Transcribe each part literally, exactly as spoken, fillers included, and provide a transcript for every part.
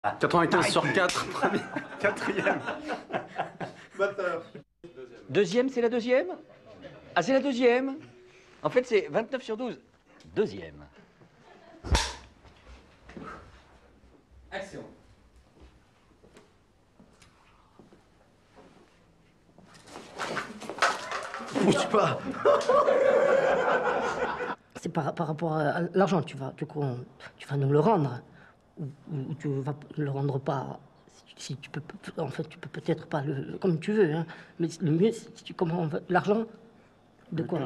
quatre-vingt-quinze sur quatre, quatrième. Deuxième, c'est la deuxième? Ah, c'est la deuxième? En fait, c'est vingt-neuf sur douze. Deuxième. Action. Bouge pas. C'est par, par rapport à l'argent, tu vas, du coup, on- tu vas nous le rendre. Ou, ou tu vas le rendre pas. Si, si tu peux, en fait, tu peux peut-être pas le, comme tu veux, hein. Mais le mieux, c'est si tu comment l'argent. De quoi?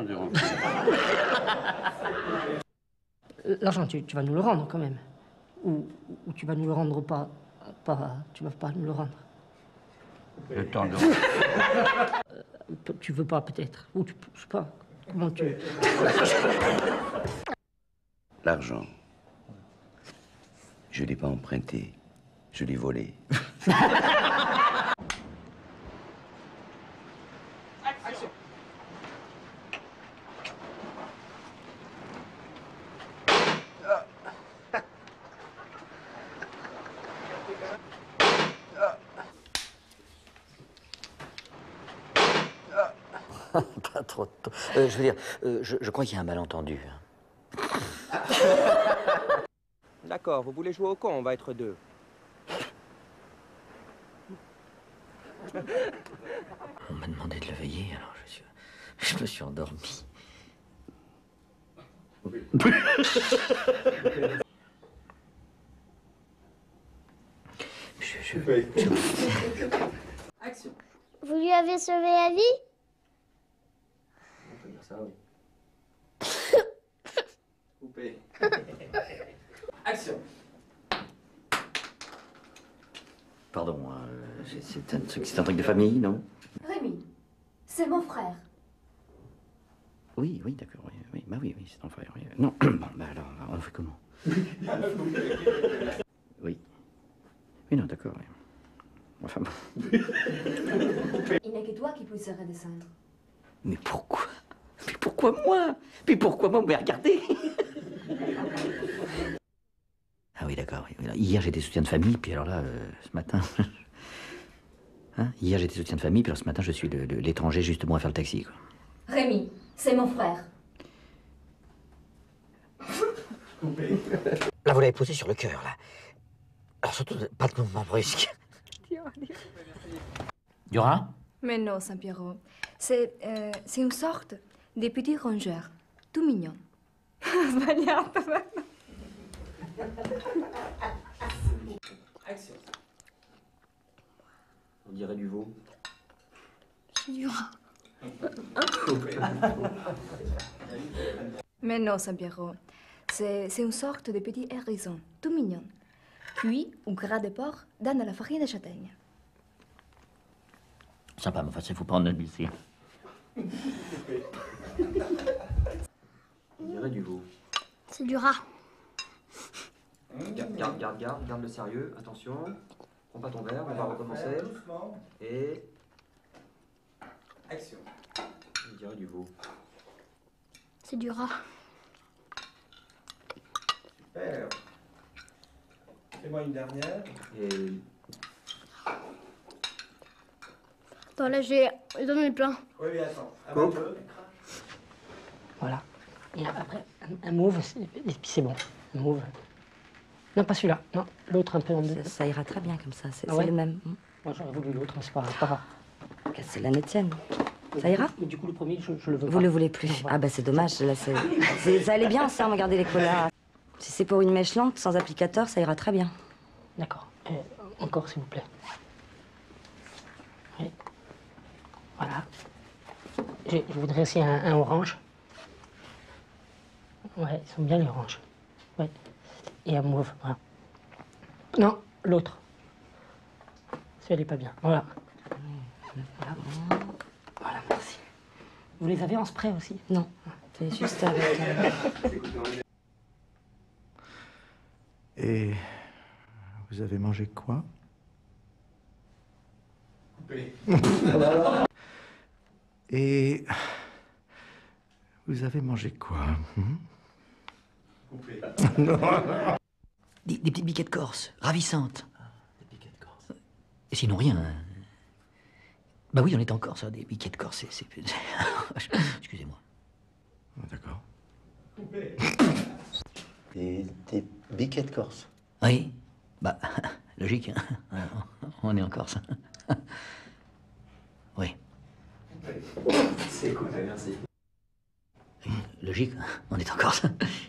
L'argent, tu, tu vas nous le rendre quand même. Ou, ou tu vas nous le rendre pas, pas, tu vas pas nous le rendre. Le temps de... Euh, tu veux pas peut-être. Ou tu, je sais pas. Comment tu. L'argent, je ne l'ai pas emprunté, je l'ai volé. Pas trop tôt. Euh, je veux dire, euh, je, je crois qu'il y a un malentendu. D'accord, vous voulez jouer au con, on va être deux. On m'a demandé de le veiller, alors je, suis... je me suis endormi. je, je, je... Action. Vous lui avez sauvé la vie? On peut dire ça, oui. Coupé. Action. Pardon, euh, c'est un truc, c'est un truc de famille, non? Rémi, c'est mon frère. Oui, oui, d'accord, oui, oui, bah oui, oui, c'est ton frère, oui. Non, bon, bah alors, on fait comment? Oui. Oui, non, d'accord, oui. Enfin bon. Il n'est que toi qui puisse redescendre. Mais pourquoi? Mais pourquoi moi? Mais pourquoi moi? Mais regardez! Ah oui, d'accord. Oui. Hier, j'étais soutien de famille, puis alors là, euh, ce matin... hein? Hier, j'étais soutien de famille, puis alors ce matin, je suis l'étranger justement à faire le taxi, quoi. Rémi, c'est mon frère. Là, vous l'avez posé sur le cœur, là. Alors surtout, pas de mouvement brusque. Dura? Mais non, Saint-Pierrot. C'est euh, c'est une sorte de petit rongeur, tout mignon. Action. On dirait du veau. C'est du rat. Mais non, Saint-Pierrot. C'est c'est une sorte de petit hérisson, tout mignon. Cuit ou gras de porc dans de la farine de châtaigne. Sympa, mais enfin, il faut pas en abuser. On dirait du veau. C'est du rat. Garde, garde, garde, garde, garde le sérieux, attention. Prends pas ton verre, on va recommencer. Et... Action. On dirait du veau. C'est du rat. Super. Fais-moi une dernière. Et... Attends, là, j'ai donné le plein. Oui, oui, attends. Coupe. Voilà. Et après, un, un mauve, et puis c'est bon. Un mauve. Non, pas celui-là. Non, l'autre un peu en deux. Ça, ça ira très bien comme ça, c'est Ah ouais le même. Moi, j'aurais voulu l'autre, mais c'est pas, pas grave. C'est l'année tienne. Ça ira? Mais du coup, le premier, je, je le veux pas. Vous le voulez plus? Non, voilà. Ah bah c'est dommage, là c'est... c'est- Ça allait bien ça, regardez les colas. Si c'est pour une mèche lente, sans applicateur, ça ira très bien. D'accord. Euh, encore, s'il vous plaît. Oui. Voilà. Je, je voudrais aussi un, un orange. Ouais, ils sont bien les oranges. Ouais. Et un mauve, voilà. Non, l'autre. Celui-là, il est pas bien. Voilà. Voilà. Voilà, merci. Vous les avez en spray aussi? Non, c'est juste avec... euh, Et vous avez mangé quoi? Et vous avez mangé quoi? hmm Des, des petites biquettes corses, ravissantes. Et sinon, rien. Hein. Bah oui, on est en Corse, hein, des biquets de Corse, c'est... c'est- Excusez-moi. D'accord. Des, des biquets de Corse. Oui, bah, logique, hein. On est en Corse. Oui. C'est cool, merci. Logique, on est en Corse.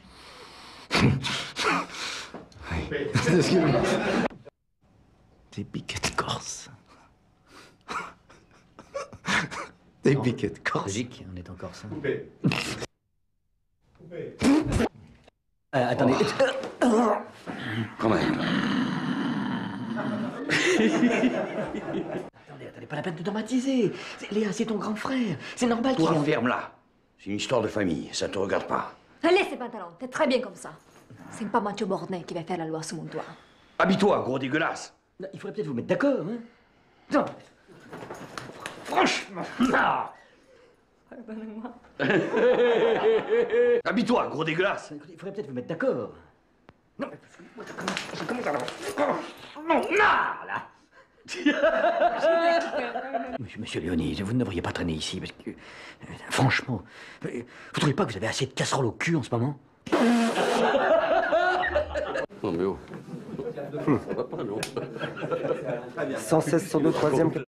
Des biquets de Corse. Des Non, biquets de Corse. Logique, on est en Corse. Coupé. Euh, attendez. Quand même. Attendez, attendez, pas la peine de dramatiser. C'est- Léa, c'est ton grand frère. C'est normal qu'il ait Toi, envie- ferme-la. C'est une histoire de famille, ça te regarde pas. Allez, ces pantalons, t'es très bien comme ça. C'est pas Mathieu Bornet qui va faire la loi sous mon toit. Habille-toi, gros dégueulasse. Il faudrait peut-être vous mettre d'accord, hein. Non. Franchement. Ah. Pardonnez-moi. Habille-toi, gros dégueulasse. Écoutez, il faudrait peut-être vous mettre d'accord. Non, mais je commence à... Non, non, là. Monsieur, monsieur Léonie, vous ne devriez pas traîner ici, parce que... euh, franchement, euh, vous trouvez pas que vous avez assez de casseroles au cul en ce moment? Non mais oh. Ça va pas, non. cent seize, cent deux, troisième.